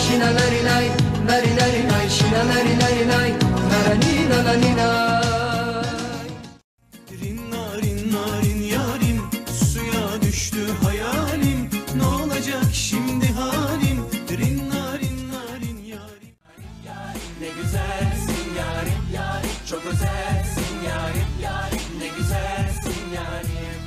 şina nari nay, nari nari nay, şina nari nari nay, narani nanani nay. Rinna rinna rin yarim, suya düştü hayalim, ne olacak şimdi halim? Rinna rinna rin yarim. Ne güzelsin yarim, yarim çok özelsin yarim, yarim ne güzelsin yarim.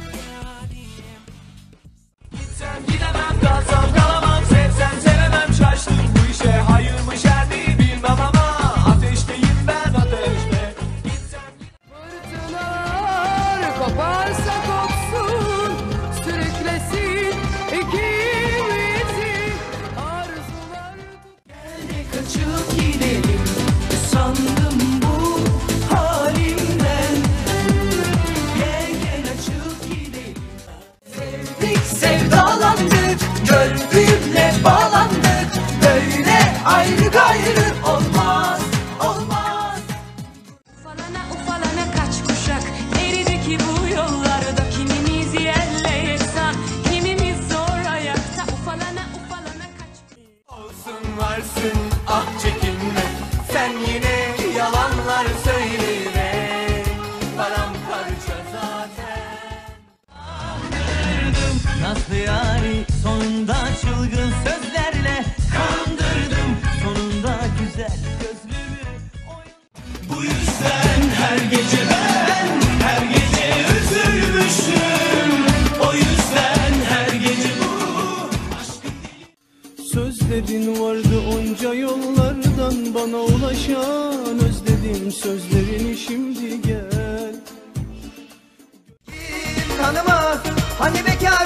Gitsem gidemem, kalsam kalamam, sevsem sevemem, şaştım bu işe, hayır mı şer mi bilmem ama ateşteyim ben, ateşte. Gitsem Fırtınalar koparsa kopsun, sürüklesin ikimizi, arzular Gel kaçıp gidelim, sandım bu halimden. Gel gel açıp gidelim. Sevdik sevdalandık, gönlümle bağlandık. Böyle ayrı gayrı olmaz, olmaz. Ufalana ufalana kaç kuşak eridi ki bu yollarda, kimimiz yerle yeksan, kimimiz zor ayakta. Ufalana ufalana kaç. Olsun varsın ah çekinme, sen yine yalanlar söyleme. Paramparça zaten. Kandırdım nasıl yani, sonunda çılgın sözlerle kandırdım, sonunda güzel gözlümü. Bu yüzden her gece ben, her gece üzülmüşüm. O yüzden her gece bu aşkın dili. Sözlerin vardı onca yollardan bana ulaşan, özledim sözlerini şimdi gel. hanıma, hani bekar